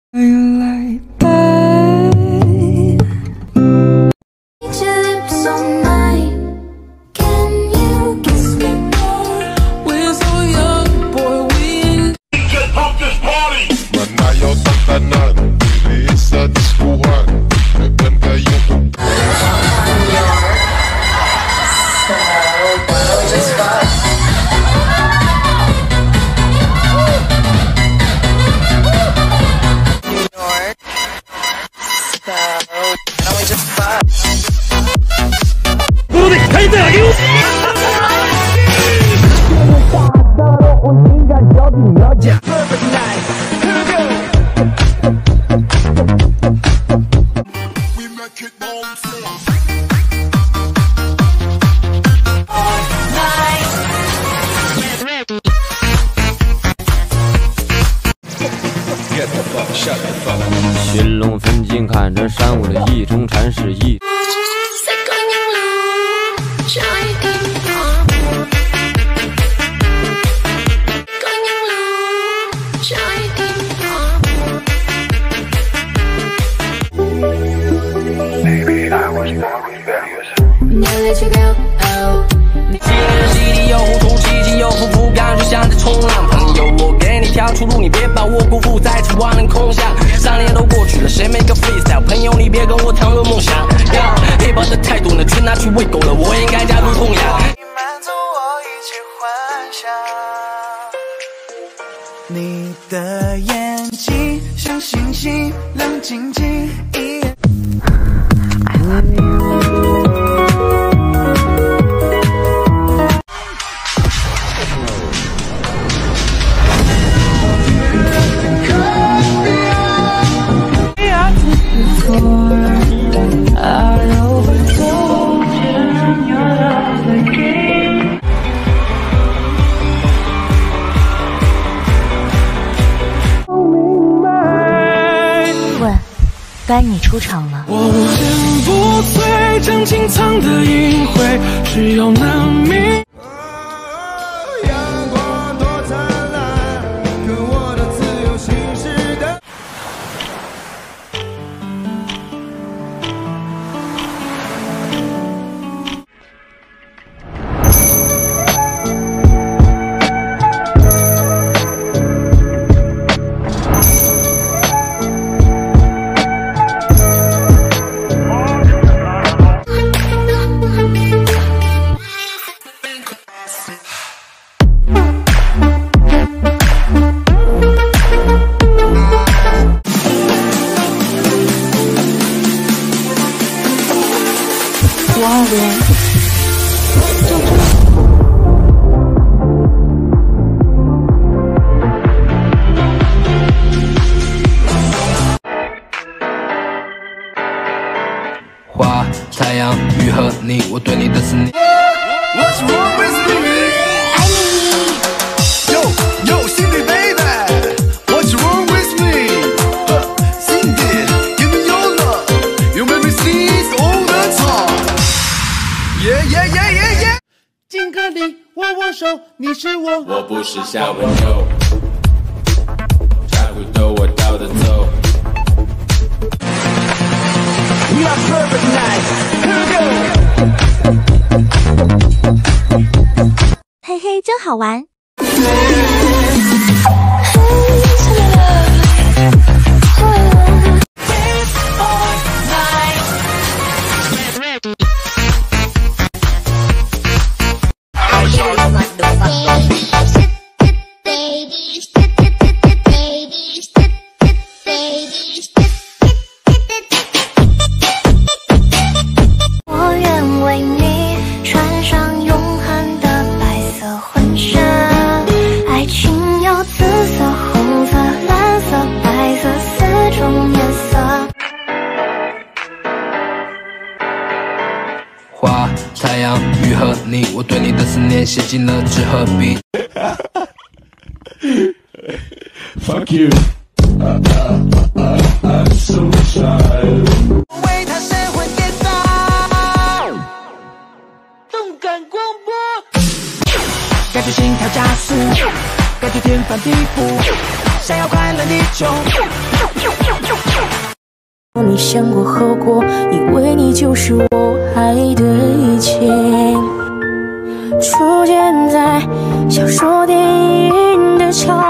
寻龙分镜看着山舞的意中禅是意。 洗礼有糊涂，起劲有夫妇，感觉像在冲浪。朋友，我给你条出路，你别把我辜负，再次万人空巷。3年都过去了，谁没个 freestyle？ 朋友，你别跟我谈论梦想。hiphop 的态度呢，全拿去喂狗了，我应该加入供养。你满足我一切幻想。你的眼睛像星星，亮晶晶，一眼。 该你出场了。 我无坚不摧，将情藏的隐晦，只有那明。阳光多灿烂，跟我的自由行驶的。 花、太阳、雨和你，我对你的思念。What's wrong with me？ 爱你。Yo yo Cindy baby， What's wrong with me？Cindy，give me your love，you make me sing all the time。Yeah yeah yeah yeah yeah。敬个礼，握握手，你是我。我不是小温柔，才会逗我倒着走。 My perfect night, here we go. 嘿嘿，真好玩。 花、太阳、雨和你，我对你的思念写进了纸和笔。Fuck you. I'm so shy. 为他神魂颠倒，动感光波，感觉心跳加速，感觉天翻地覆，想要快乐地球。 你想过后果，以为你就是我爱的一切。出现在小说、电影的桥